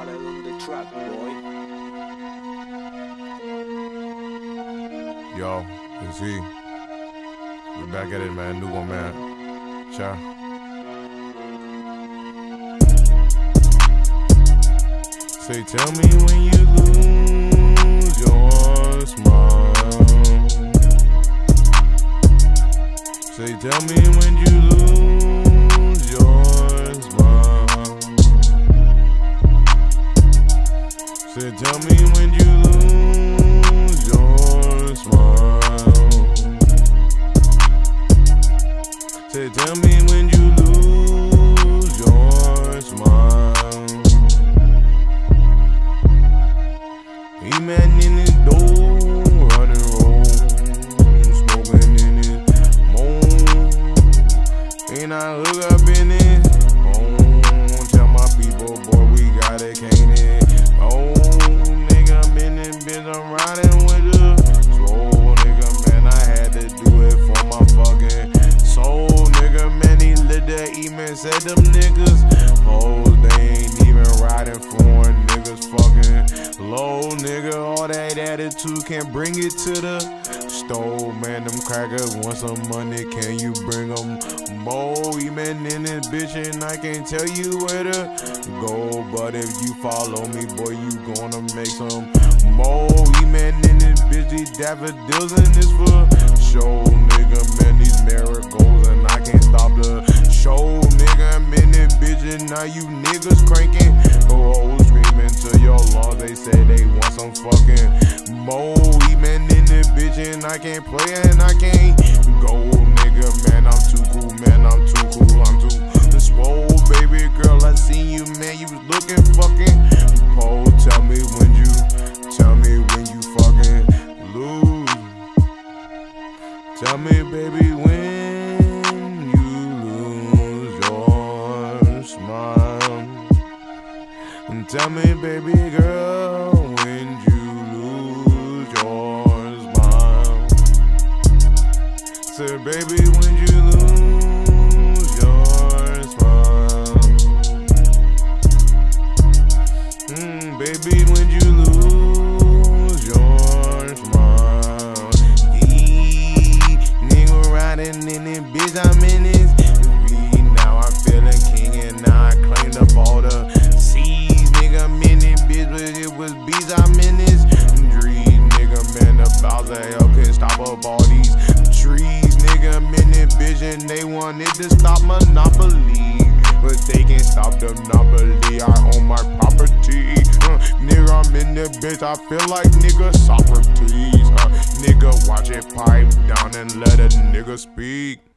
started on the track, boy. Yo, it's he. We back at it, man. New one, man. Ciao. Say, tell me when you lose your smile. Say, tell me when you lose your smile. Say, tell me when you lose your smile. Say, tell me when you lose your smile. He man in his door, running roll, smoking in his moan. Ain't I hook up in it? Oh, tell my people, boy, we got it, can't it? Oh, nigga, I'm in it, bitch, I'm riding with her. Swole, nigga, man, I had to do it for my fucking soul, nigga, man, he lit that E-man, said them niggas, hoes, they ain't even riding for niggas fucking low, nigga, all that attitude can't bring it to the stove, man, them crackers want some money, can you bring them more? E-man in this bitch and I can't tell you where to go, but if you follow me, boy, you gonna make some more. E-man in this bitch, these daffodils in this for show, nigga, man, these marigolds and I can't stop the show, nigga, I'm in this bitch and now you niggas cranking, oh, screaming to your lungs, they say they want some fucking more. E-man in this bitch and I can't play and I can't go, nigga, man, I'm too cool, man, I'm too cool, I'm too swole, baby girl, I seen you, man, you was looking fucking pole. Tell me when you fucking lose. Tell me, baby, when you lose your smile. And tell me, baby girl, when you lose your smile. Say, baby, when you lose your smile. Baby, when you lose your smile. Nigga riding in it, bitch, I'm in this beat. Now I'm feeling king and now I claimed up all the seas. Nigga, I'm in it, bitch, but it was beats, I'm in this dream. Nigga, man, the Bowser hell can't stop up all these trees. Nigga, I'm in it, bitch, and they wanted to stop Monopoly, but they can't stop the monopoly. I own my property. Nigga, I'm in the bitch, I feel like nigga Socrates. Nigga, watch it pipe down and let a nigga speak.